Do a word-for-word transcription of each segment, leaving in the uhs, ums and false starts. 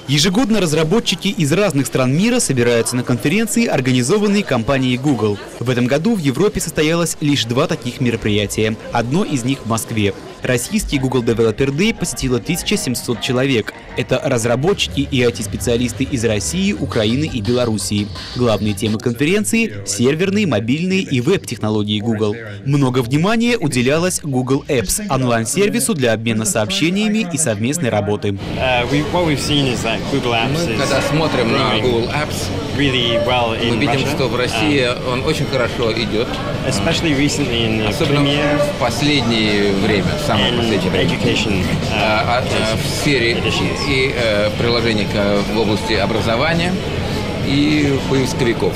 Ежегодно разработчики из разных стран мира собираются на конференции, организованные компанией Google. В этом году в Европе состоялось лишь два таких мероприятия. Одно из них в Москве. Российский Google Developer Day посетило тысяча семьсот человек. Это разработчики и ай ти-специалисты из России, Украины и Белоруссии. Главные темы конференции – серверные, мобильные и веб-технологии Google. Много внимания уделялось Google Apps – онлайн-сервису для обмена сообщениями и совместной работы. Мы, когда смотрим на Google Apps, мы видим, что в России он очень хорошо идет, особенно в последнее время, в самое последнее время, в сфере и приложений в области образования и поисковиков.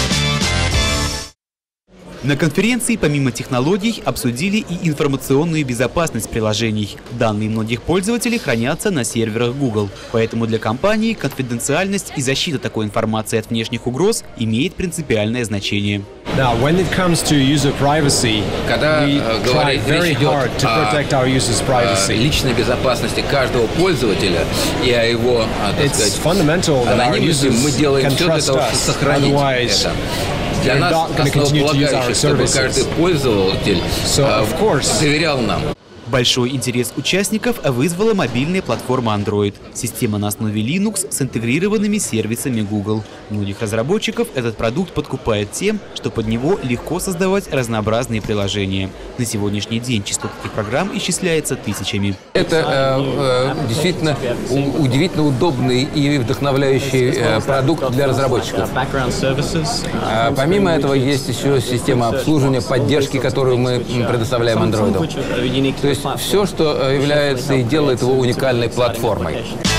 На конференции помимо технологий обсудили и информационную безопасность приложений. Данные многих пользователей хранятся на серверах Google, поэтому для компании конфиденциальность и защита такой информации от внешних угроз имеет принципиальное значение. Now, when it comes to user privacy, когда говорит, речь идет о личной безопасности каждого пользователя и о его, так сказать, анонимности, мы делаем все для того, чтобы сохранить это. Для нас основополагающее, чтобы каждый пользователь доверял нам. Большой интерес участников вызвала мобильная платформа Android. Система на основе Linux с интегрированными сервисами Google. Многих разработчиков этот продукт подкупает тем, что под него легко создавать разнообразные приложения. На сегодняшний день число таких программ исчисляется тысячами. Это э, э, действительно удивительно удобный и вдохновляющий э, продукт для разработчиков. А помимо этого есть еще система обслуживания, поддержки, которую мы предоставляем Android. То есть все, что является и делает его уникальной платформой.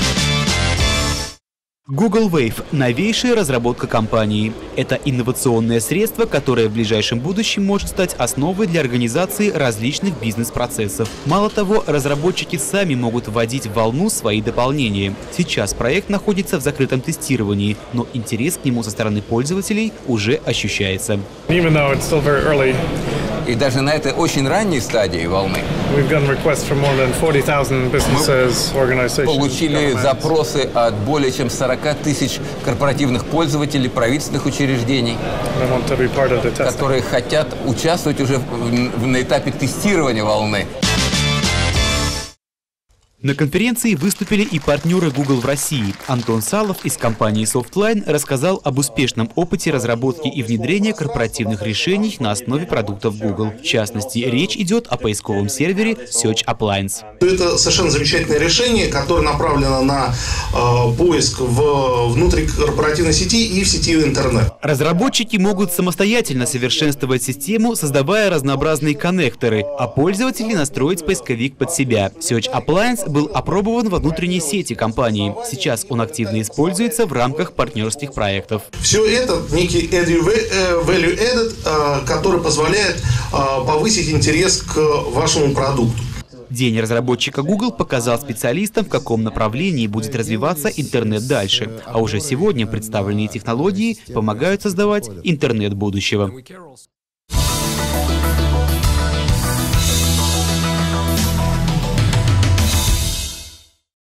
Google Wave – новейшая разработка компании. Это инновационное средство, которое в ближайшем будущем может стать основой для организации различных бизнес-процессов. Мало того, разработчики сами могут вводить в волну свои дополнения. Сейчас проект находится в закрытом тестировании, но интерес к нему со стороны пользователей уже ощущается. И даже на этой очень ранней стадии волны мы получили запросы от более чем сорока тысяч корпоративных пользователей, правительственных учреждений, которые хотят участвовать уже на этапе тестирования волны. На конференции выступили и партнеры Google в России. Антон Салов из компании Softline рассказал об успешном опыте разработки и внедрения корпоративных решений на основе продуктов Google. В частности, речь идет о поисковом сервере Search Appliance. Это совершенно замечательное решение, которое направлено на э, поиск в внутрикорпоративной сети и в сети интернет. Разработчики могут самостоятельно совершенствовать систему, создавая разнообразные коннекторы, а пользователи настроить поисковик под себя. Search Appliance был опробован во внутренней сети компании. Сейчас он активно используется в рамках партнерских проектов. Все это некий value added, который позволяет повысить интерес к вашему продукту. День разработчика Google показал специалистам, в каком направлении будет развиваться интернет дальше. А уже сегодня представленные технологии помогают создавать интернет будущего.